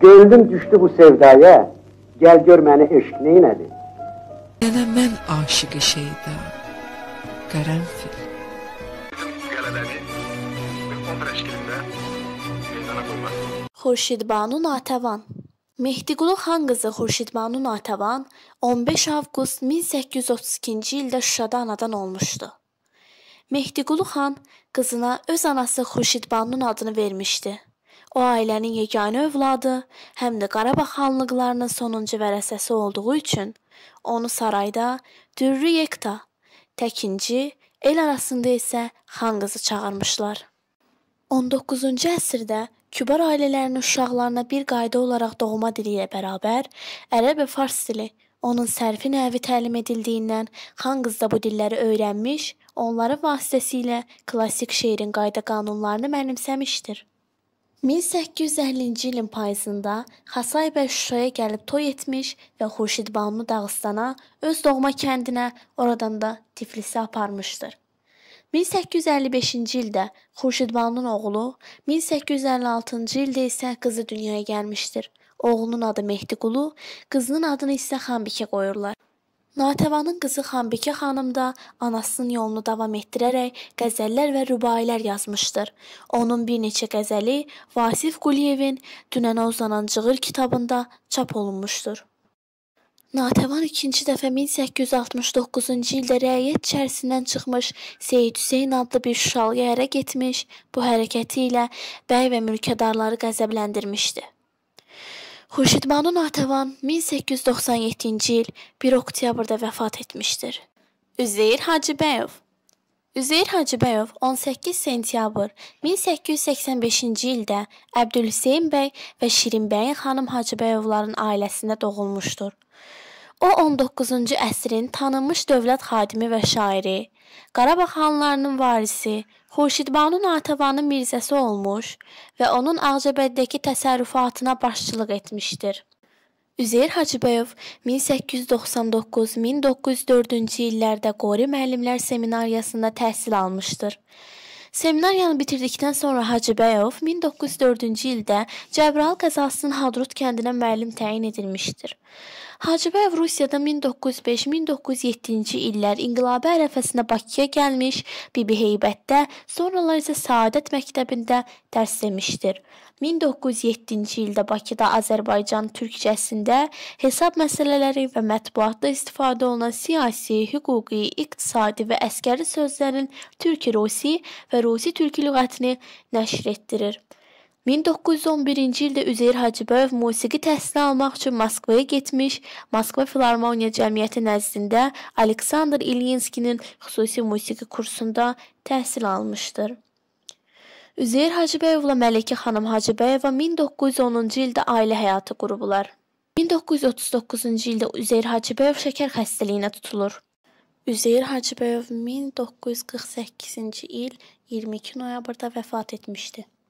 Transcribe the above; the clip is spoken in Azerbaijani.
Gönlüm düştü bu sevdaya, gel gör məni eşq neynədi? Yenə mən aşıqı şeyda, qərənfil. Qələləri bir kontra şəklində meydana qoymaq. Xurşidbanu Natəvan. Mehdiqulu xan qızı Xurşidbanu Natəvan 15 avqust 1832-ci ildə Şuşada anadan olmuşdu. Mehdiqulu xan qızına öz anası Xurşidbanunun adını vermişdi. O ailənin yeganə övladı, həm də Qarabağ xanlıqlarının sonuncu vərəsəsi olduğu üçün onu sarayda Dürrü Yekta, təkinci, el arasında isə xan qızı çağırmışlar. 19-cu əsrdə kübar ailələrin uşaqlarına bir qayda olaraq doğma dili ilə bərabər ərəb və fars dili, onun sərfi nəvi təlim edildiyindən xan qız da bu dilləri öyrənmiş, onları vasitəsilə klassik şeirin qayda qanunlarını mənimsəmişdir. 1850-ci ilin payızında Xasay bəy Şuşaya gəlib toy etmiş və Xurşidbanunu Dağıstana, öz doğma kəndinə, oradan da Tiflisə aparmışdır. 1855-ci ildə Xurşidbanunun oğlu, 1856-cı ildə isə qızı dünyaya gəlmişdir. Oğlunun adı Mehdiqulu, qızının adını isə Xanbikə qoyurlar. Natəvanın qızı Xanbikə xanım da anasının yolunu davam etdirərək qəzəllər və rübailər yazmışdır. Onun bir neçə qəzəli Vasif Quliyevin Dünənə uzanan Cığır kitabında çap olunmuşdur. Natəvan ikinci dəfə 1869-cu ildə rəiyyət içərisindən çıxmış Seyid Hüseyn adlı bir şuşalıya ərə getmiş, bu hərəkəti ilə bəy və mülkədarları qəzəbləndirmişdi. Xurşidbanu Natəvan 1897-ci il 1 oktyabrda vəfat etmişdir. Üzeyir Hacıbəyov. Üzeyir Hacıbəyov 18 sentyabr 1885-ci ildə Əbdülhüseyn bəy və Şirinbəyin xanım Hacıbəyovların ailəsində doğulmuşdur. O 19-cu əsrin tanınmış dövlət xadimi və şairi, Qarabağ xanlarının varisi, Xurşidbanu Natəvanın mirzəsi olmuş və onun Ağcabəddəki təsərrüfatına başçılıq etmişdir. Üzeyir Hacıbəyov 1899-1904-cü illərdə Qori müəllimlər seminariyasında təhsil almışdır. Seminariyanı bitirdikdən sonra Hacıbəyov 1904-cü ildə Cəbrayıl qəzasının Hadrut kəndinə müəllim təyin edilmişdir. Hacıbəyov Rusiyada 1905-1907-ci illər inqilabi ərəfəsində Bakıya gəlmiş, Bibi Heybətdə, sonralar isə Səadət məktəbində dərs demişdir. 1907-ci ildə Bakıda Azərbaycan türkcəsində hesab məsələləri və mətbuatda istifadə olunan siyasi, hüquqi, iqtisadi və əskəri sözlərin türk-rusi və rusi-türki lüğətini nəşr etdirir. 1911-ci ildə Üzeyir Hacıbəyov musiqi təhsili almaq üçün Moskvaya getmiş, Moskva Filarmoniya Cəmiyyəti nəzdində Aleksandr İlyinskinin xüsusi musiqi kursunda təhsil almışdır. Üzeyir Hacıbəyovla Məlikə xanım Hacıbəyova 1910-cu ildə ailə həyatı qurublar. 1939-cu ildə Üzeyir Hacıbəyov şəkər xəstəliyinə tutulur. Üzeyir Hacıbəyov 1948-ci il 22 noyabrda vəfat etmişdi.